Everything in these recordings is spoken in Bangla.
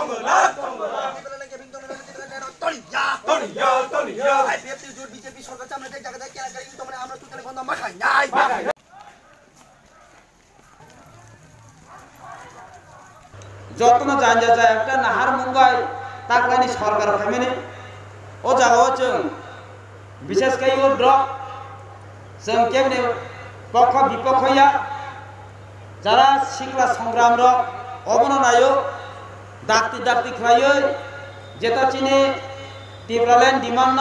যত্ন জানজা যায় একটা নাহার মুম্বাই তাকলানি সরকার ফ্যামিলি ও জায়গাও जों বিশেষ করে ও ড্রগ जों কেমনে পক্ষ বিপক্ষয়া যারা শিক্ষা সংগ্রাম রক অবননায় ডাক্তি ডাক্তি খাইয়ে যেটা চিনি টিব্রালেন ডিমান্ড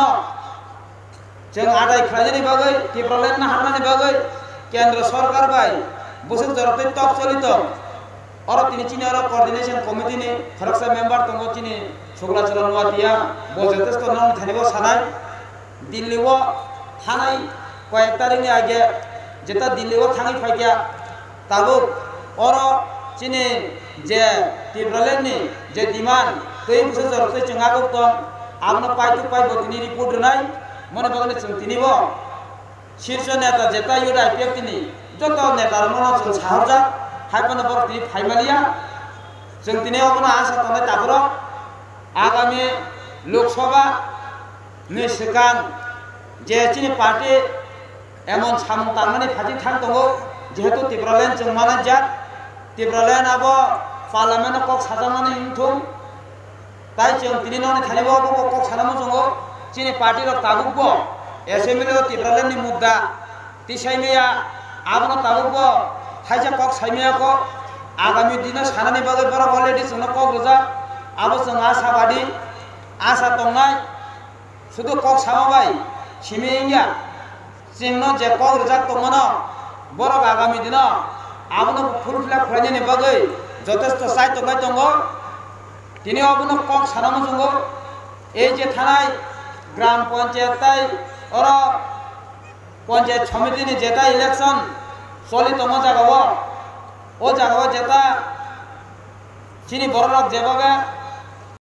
जों আদায় খাইনি বাগৈ টিব্রালেন না হারনানি বাগৈ কেন্দ্র সরকার বাই বসে জরতে তক চলিত और তিনি চিনি আর কোঅর্ডিনেশন কমিটি নি খরকসা মেম্বার তঙ্গ চিনি সুগলা চলন ওয়াতিয়া বজতেস্ত নন থানিব সানাই দিল্লিও থানাই কয়েক তারিখনি আগে যেটা দিল্লিও থানাই ফাইকিয়া তাবো और চিনি যে টিব্রালেন নি যে ডিমান্ড তৈ বসে জরতে চঙ্গাগো তো আমনো পাইতু পাইবো তিনি রিপোর্ট নাই মনে বাগনে চং তিনিব শীর্ষ নেতা যেটা ইউড আইপিএফ তিনি যত নেতার মন চং সাহরজা हाइपन बर ती फाइमालिया जों दिनै अपना आसा थानाय ताबरो आगामी लोकसभा नि सिगां जे चिनि पार्टी एमन सामु तारमानि फाजि थां दङ जेहेतु टिब्रालेन जों माने जा टिब्रालेन आबो पार्लियामेन्ट कक साजामानि इनथुम ताइ जों दिनै ननि थानिबो कक सानामो जोङो चिनि पार्टी रक ताबुबो एसेम्बली टिब्रालेन नि मुद्दा तिसाइमेया आबनो ताबुबो हाइजा कक साइमिया को आगामी दिन सानानि बागै बरा अलरेडी जोंनो कक रोजा आबो जों आशाबादी आशा दंनाय शुधु कक सामाबाय सिमिया जोंनो जे कक रोजा दंमोन बर आगामी दिन आबनो फुल फिलाप खालामनायनि बागै যথেষ্ট চাই दंनाय दङ दिनै आबनो कक सानामो जोङो এই যে থানায় গ্রাম পঞ্চায়েতাই और পঞ্চায়েত সমিতিनि जेता इलेक्शन चलित जगह ओ जगह जेता चिनी बड़ जेबागे